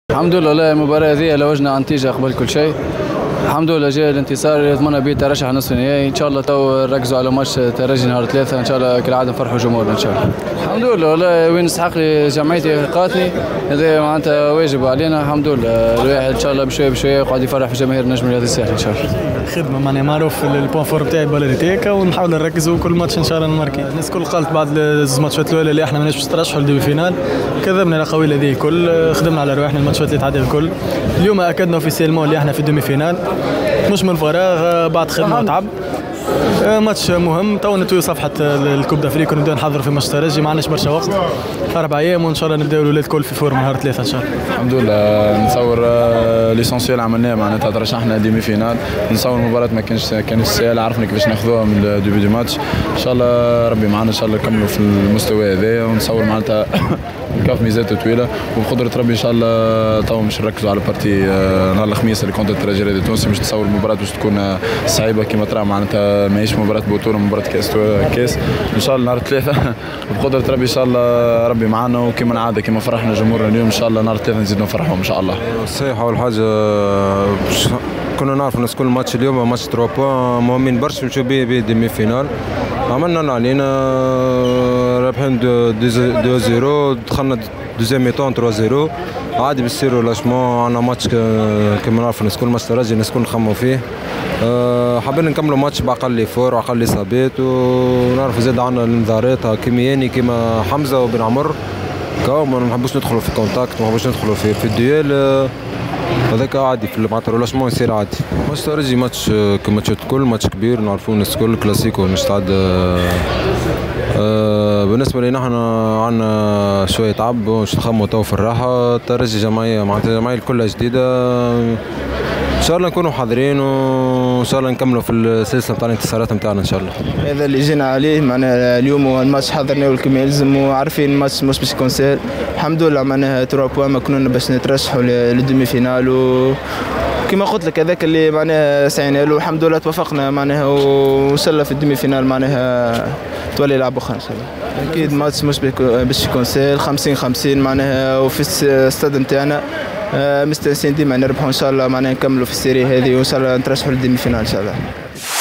الحمد لله المباراة هذه لوجنا عن نتيجة قبل كل شيء. الحمد لله جاء الانتصار اللي يضمن به ترشح نصف النهائي. ان شاء الله تو نركزوا على ماتش ترجي نهار 3 ان شاء الله كالعاده نفرحوا جمهورنا ان شاء الله. الحمد لله والله وين نستحق لي جمعيتي قاتني هذا معناتها واجب علينا. الحمد لله الواحد ان شاء الله بشويه بشويه قاعد يفرح في جماهير النجم الرياضي الساحلي ان شاء الله. خدمه معناها معروف البوان فور تاعي بالاريتيكا ونحاول نركزوا كل ماتش ان شاء الله نماركي. الناس الكل قالت بعد الماتشات الاولى اللي احنا ماناش باش نترشحوا للديبي فينال، كذبنا الاقاويل هذه الكل، خدمنا على رواحنا الماتشات اللي تعدى الكل. اليوم اكدنا اوفيسيلمون اللي احنا في الديمي فينال مش من فراغ، بعد خدمه وتعب. ماتش مهم، تو نتوي صفحه الكوب دافريك ونبداو نحضروا في ماتش ترجي، ما عندناش برشا وقت، 4 ايام وان شاء الله نبداو الاولاد الكل في فورم نهار 3 ان شاء الله. الحمد لله نتصور ليسونسيال عملناه معناتها ترشحنا ديمي فينال. نتصور المباراه ما كانش سهله، عرفنا كيفاش ناخذوها من الديبي دو ماتش. ان شاء الله ربي معنا ان شاء الله نكملوا في المستوى هذايا، ونتصور معناتها الكاف ميزاته طويله وبقدره ربي ان شاء الله تو مش نركزوا على بارتي نهار الخميس اللي كونت الترجي الرياضي التونسي. مش نتصور المباراه باش تكون صعيبه كما ترى معناتها ماهيش مباراه بطوله، مباراه كاس ان شاء الله نهار 3 بقدره ربي ان شاء الله ربي معنا، وكما العاده كما فرحنا جمهورنا اليوم ان شاء الله نهار 3 نزيدوا نفرحهم ان شاء الله. صحيح، اول حاجه كنا نعرف الناس كل ماتش اليوم ماتش 3 بوان مهمين برشا نمشيو به ديمي فينال. عملنا اللي علينا، رابحين 2-0، دخلنا دوزيام ميطون 3-0 عادي بيصيروا لاشمون. عندنا ماتش كما نعرفوا الناس كل ماتش ترجي الناس كل نخموا فيه. حابين نكملوا ماتش باقل فور واقل اصابات، ونعرفوا زاد عندنا الانذارات كيمياني كيما حمزه وبن عمر كاو ما نحبوش ندخلوا في كونتاكت، ما نحبوش ندخلوا في الديال هذاك عادي في معناتها رولاشمون يصير عادي. ماتش ترجي ماتش كماتشات الكل ماتش كبير نعرفوه الناس الكل كلاسيكو نستعد. بالنسبه لنا احنا عندنا شويه تعب باش نخموا تو في الراحه. الترجي جمعيه معناتها الجمعيه كلها جديده، ان شاء الله نكونوا حاضرين وان شاء الله نكملوا في السلسله نتاع الانتصارات نتاعنا ان شاء الله. هذا اللي جينا عليه معناها اليوم الماتش حضرناه كما يلزم، وعارفين الماتش مش باش يكون سهل. الحمد لله معناها 3 بوان ما كنا باش نترشحوا للدومي فينال، وكما قلت لك هذاك اللي معناها سعينا له. الحمد لله توفقنا معناها وصلنا في الدومي فينال معناها تولي لعب اخرى ان شاء الله. اكيد ماتش مش باش يكون سهل، 50-50 معناها، وفي الاستاد نتاعنا مستانسين ديما نربحوا ان شاء الله معناها نكملوا في السيري هذه وان شاء الله نترشحوا للديمي فينال ان شاء الله.